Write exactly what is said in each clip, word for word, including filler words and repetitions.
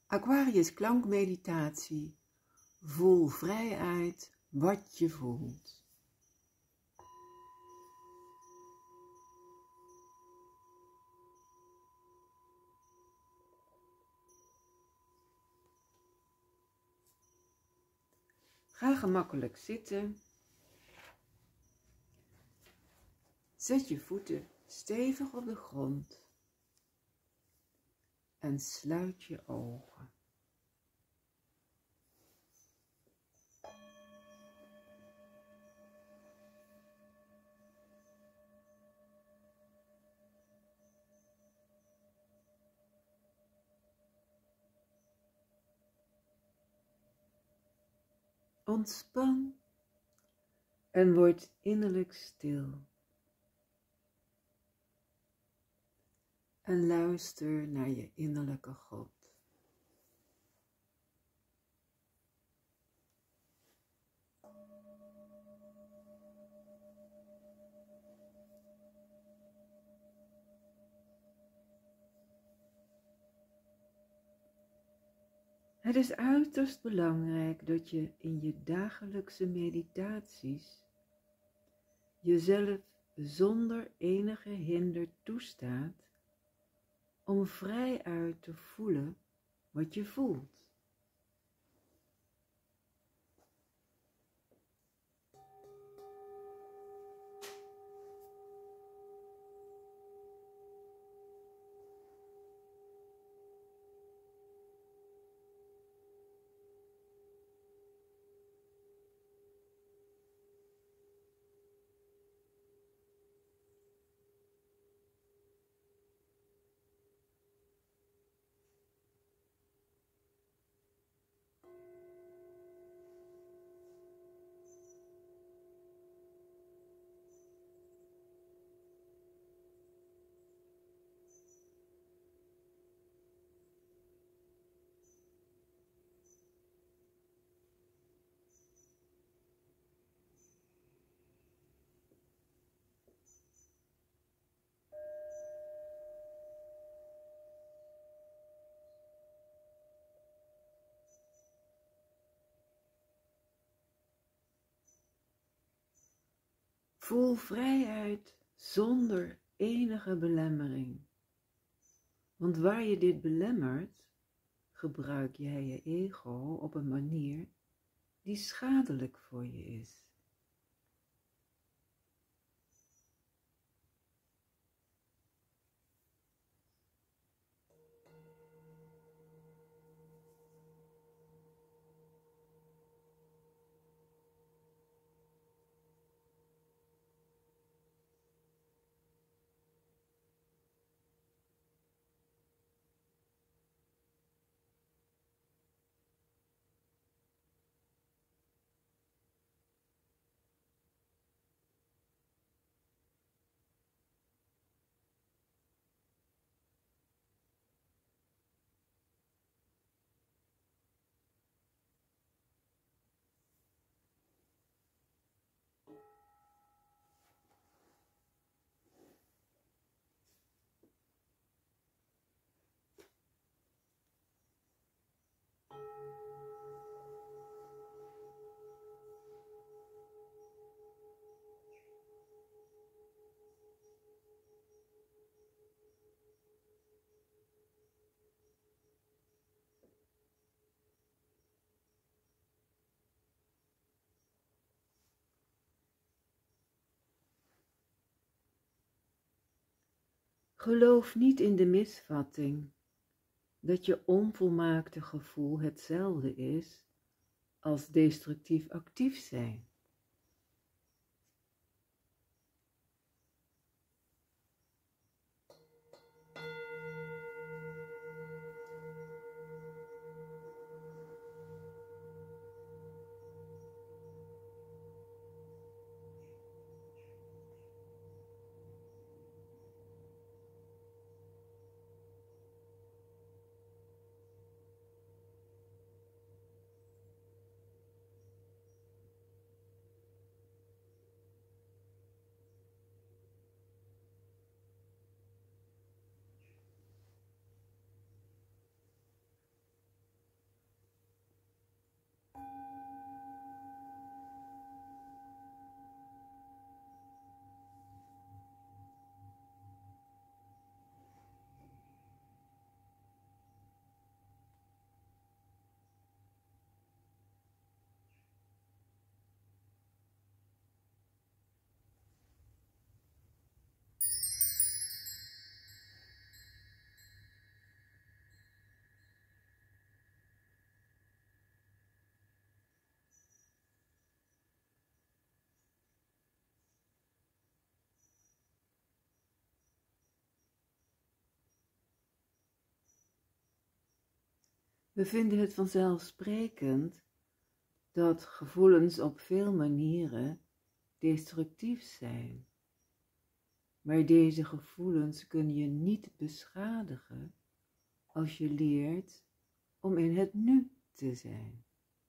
Aquarius klankmeditatie. Voel vrij uit wat je voelt. Ga gemakkelijk zitten. Zet je voeten stevig op de grond en sluit je ogen. Ontspan en word innerlijk stil. En luister naar je innerlijke God. Het is uiterst belangrijk dat je in je dagelijkse meditaties jezelf zonder enige hinder toestaat om vrij uit te voelen wat je voelt. Voel vrij uit zonder enige belemmering. Want waar je dit belemmert, gebruik jij je ego op een manier die schadelijk voor je is. Geloof niet in de misvatting dat je onvolmaakte gevoel hetzelfde is als destructief actief zijn. We vinden het vanzelfsprekend dat gevoelens op veel manieren destructief zijn. Maar deze gevoelens kun je niet beschadigen als je leert om in het nu te zijn.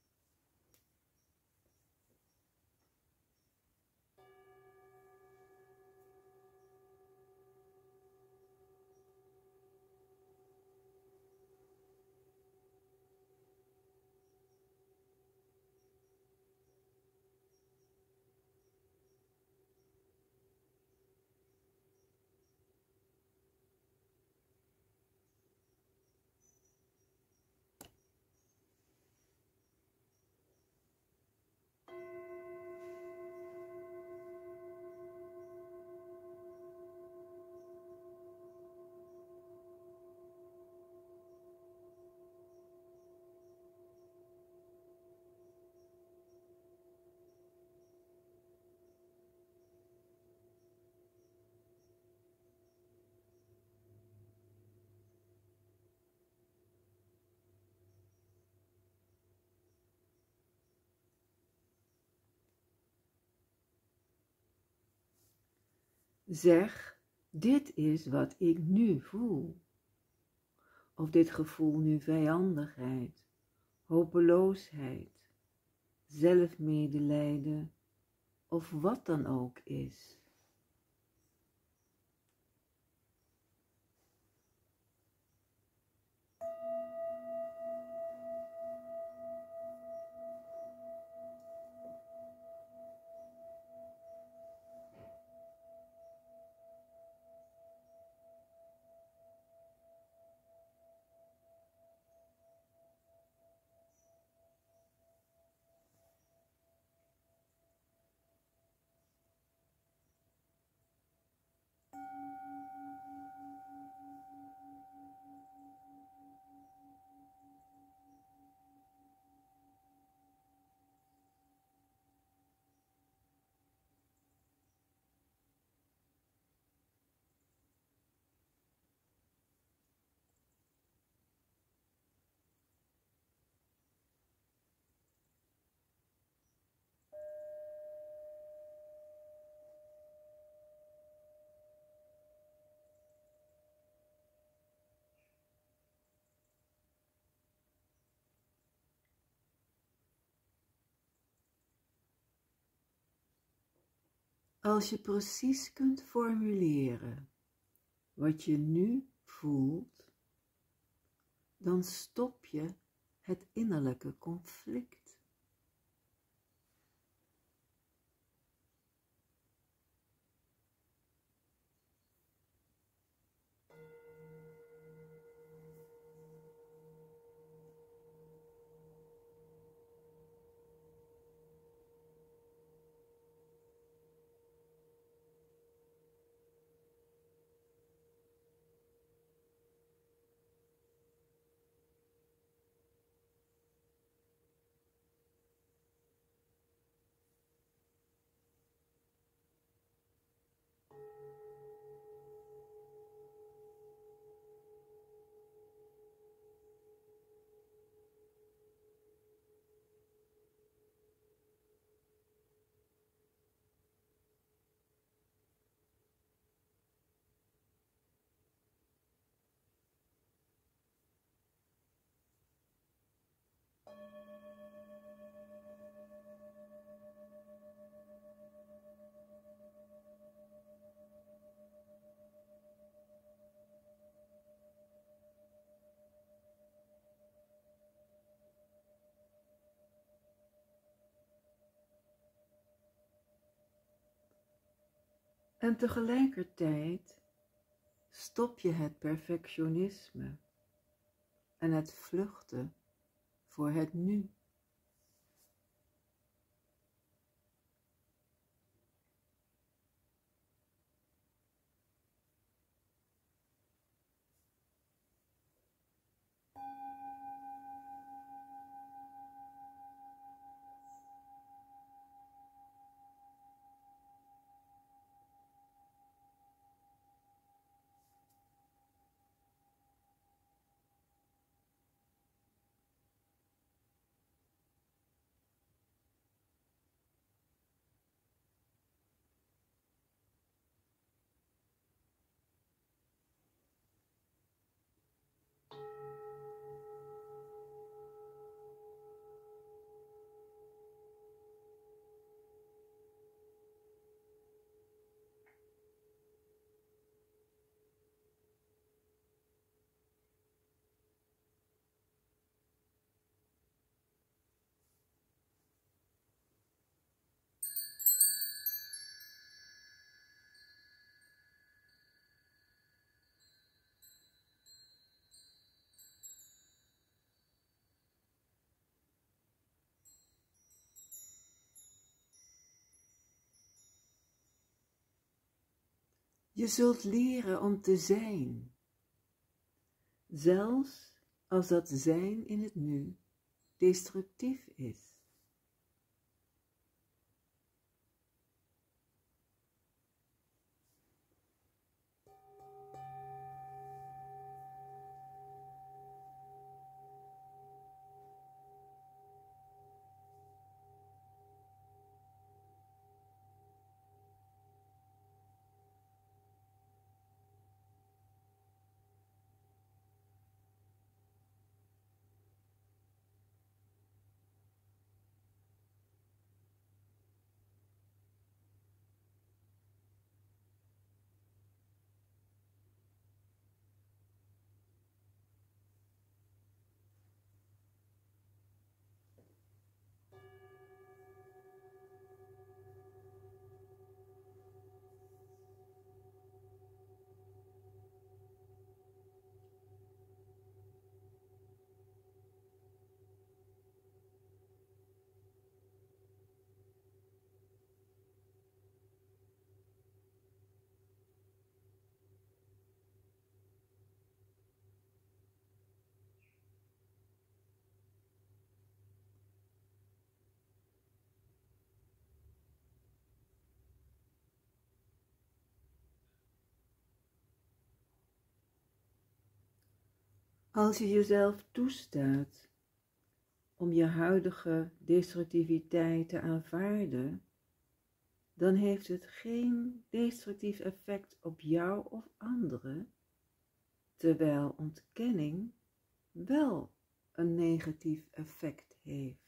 Zeg, dit is wat ik nu voel. Of dit gevoel nu vijandigheid, hopeloosheid, zelfmedelijden of wat dan ook is. Als je precies kunt formuleren wat je nu voelt, dan stop je het innerlijke conflict. En tegelijkertijd stop je het perfectionisme en het vluchten voor het nu. Je zult leren om te zijn, zelfs als dat zijn in het nu destructief is. Als je jezelf toestaat om je huidige destructiviteit te aanvaarden, dan heeft het geen destructief effect op jou of anderen, terwijl ontkenning wel een negatief effect heeft.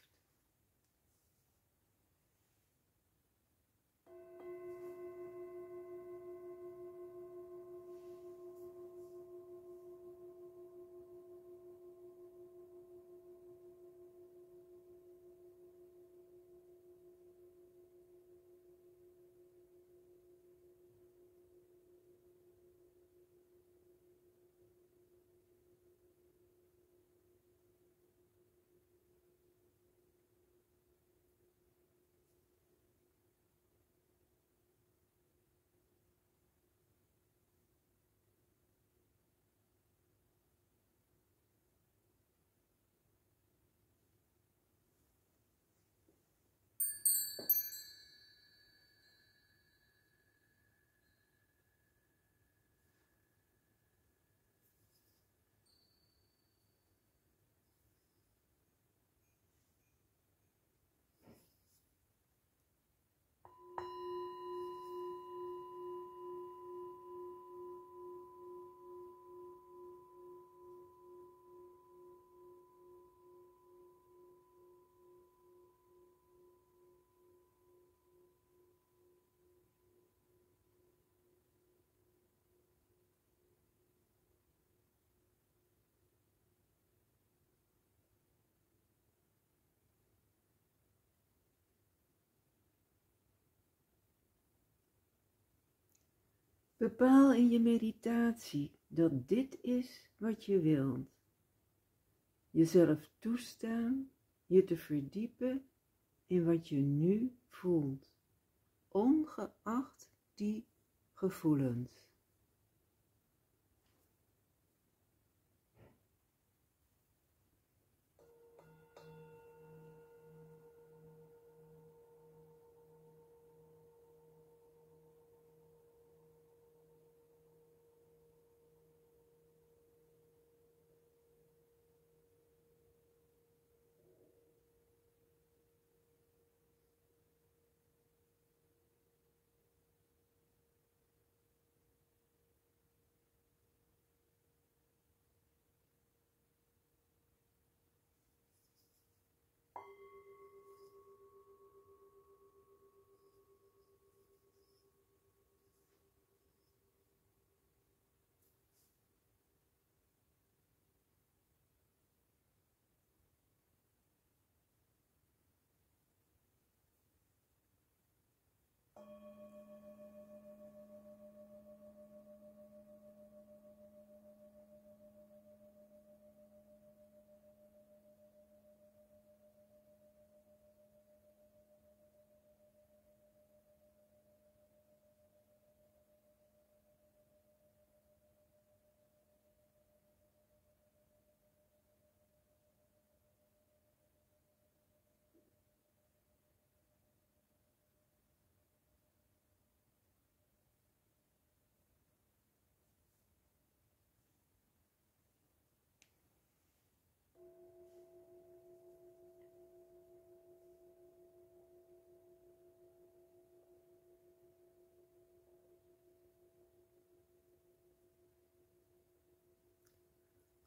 Bepaal in je meditatie dat dit is wat je wilt. Jezelf toestaan je te verdiepen in wat je nu voelt, ongeacht die gevoelens.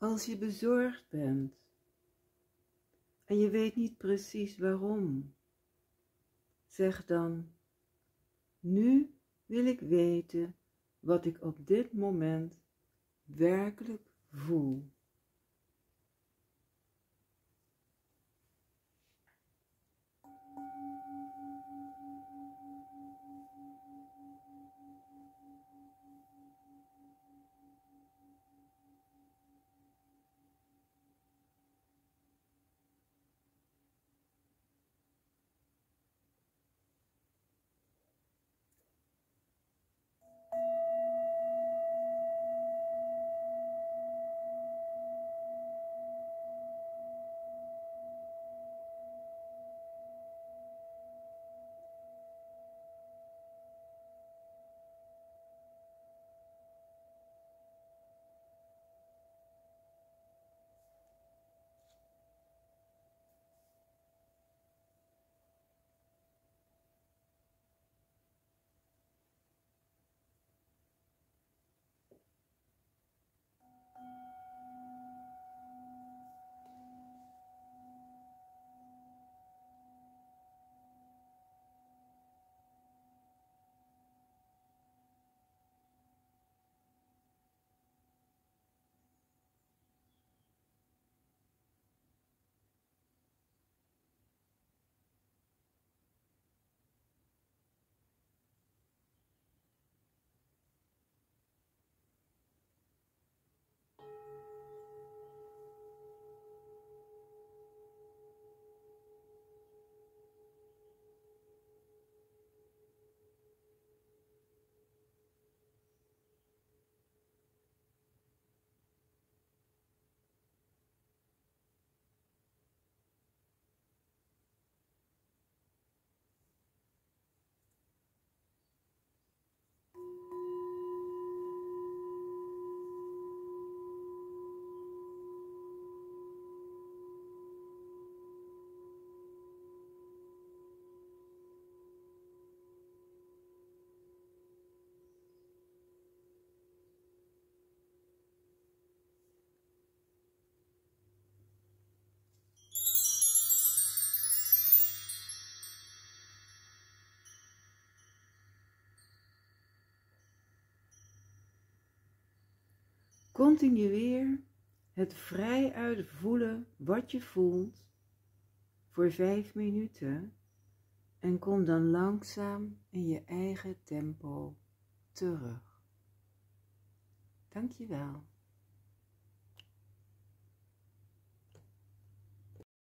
Als je bezorgd bent en je weet niet precies waarom, zeg dan: nu wil ik weten wat ik op dit moment werkelijk voel. Continueer het vrij uitvoelen wat je voelt voor vijf minuten en kom dan langzaam in je eigen tempo terug. Dank je wel.